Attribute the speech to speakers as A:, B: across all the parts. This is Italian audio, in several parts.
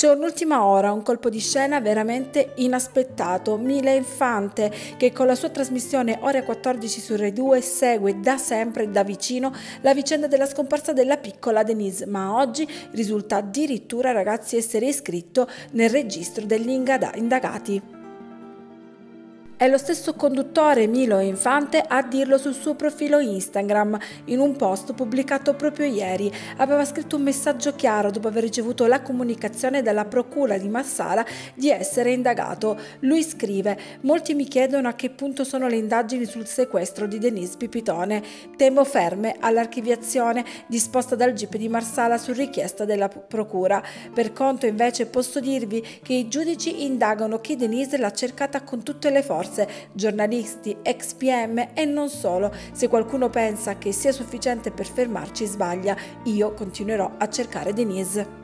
A: C'è un'ultima ora, un colpo di scena veramente inaspettato. Mila Infante, che con la sua trasmissione Ore 14 su Rai 2 segue da sempre da vicino la vicenda della scomparsa della piccola Denise, ma oggi risulta addirittura, ragazzi, essere iscritto nel registro degli indagati. È lo stesso conduttore Milo Infante a dirlo sul suo profilo Instagram. In un post pubblicato proprio ieri aveva scritto un messaggio chiaro dopo aver ricevuto la comunicazione dalla procura di Marsala di essere indagato. Lui scrive: molti mi chiedono a che punto sono le indagini sul sequestro di Denise Pipitone. Temo ferme all'archiviazione disposta dal GIP di Marsala su richiesta della procura. Per conto invece posso dirvi che i giudici indagano chi Denise l'ha cercata con tutte le forze, giornalisti, ex PM e non solo. Se qualcuno pensa che sia sufficiente per fermarci sbaglia. Io continuerò a cercare Denise.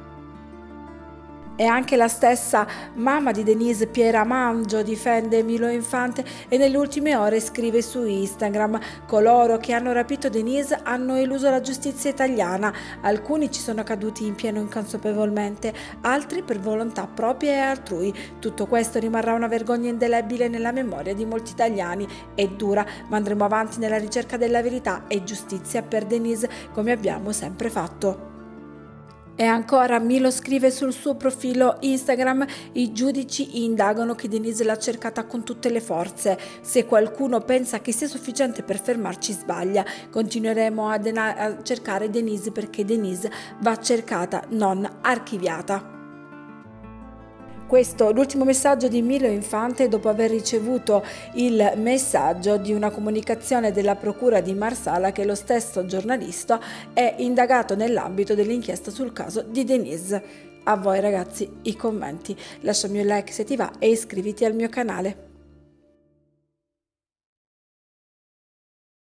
A: E anche la stessa mamma di Denise, Piera Mangio, difende Milo Infante e nelle ultime ore scrive su Instagram: coloro che hanno rapito Denise hanno eluso la giustizia italiana, alcuni ci sono caduti in pieno inconsapevolmente, altri per volontà propria e altrui. Tutto questo rimarrà una vergogna indelebile nella memoria di molti italiani. È dura, ma andremo avanti nella ricerca della verità e giustizia per Denise, come abbiamo sempre fatto. E ancora Milo scrive sul suo profilo Instagram: i giudici indagano che Denise l'ha cercata con tutte le forze. Se qualcuno pensa che sia sufficiente per fermarci sbaglia. Continueremo a cercare Denise perché Denise va cercata, non archiviata. Questo è l'ultimo messaggio di Milo Infante dopo aver ricevuto il messaggio di una comunicazione della procura di Marsala che lo stesso giornalista è indagato nell'ambito dell'inchiesta sul caso di Denise. A voi ragazzi i commenti, lasciami un like se ti va e iscriviti al mio canale.